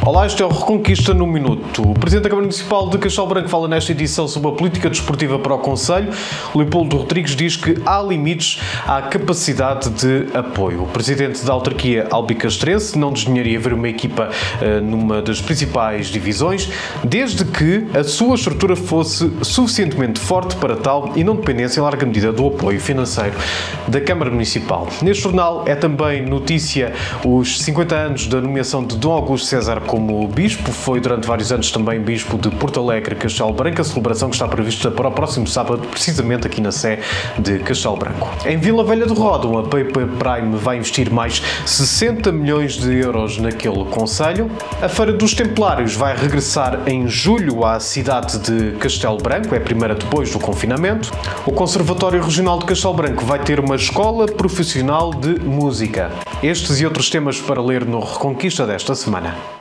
Olá, este é o Reconquista no Minuto. O Presidente da Câmara Municipal de Castelo Branco fala nesta edição sobre a política desportiva para o concelho. Leopoldo Rodrigues diz que há limites à capacidade de apoio. O Presidente da autarquia albicastrense não desdenharia ver uma equipa numa das principais divisões, desde que a sua estrutura fosse suficientemente forte para tal e não dependesse em larga medida do apoio financeiro da Câmara Municipal. Neste jornal é também notícia os 50 anos da nomeação de Dom Augusto César como Bispo. Foi durante vários anos também Bispo de Porto Alegre, Castelo Branco, a celebração que está prevista para o próximo sábado, precisamente aqui na Sé de Castelo Branco. Em Vila Velha de Ródão, a Paper Prime vai investir mais 60 milhões de euros naquele concelho. A Feira dos Templários vai regressar em julho à cidade de Castelo Branco, é a primeira depois do confinamento. O Conservatório Regional de Castelo Branco vai ter uma escola profissional de música. Estes e outros temas para ler no Reconquista desta semana.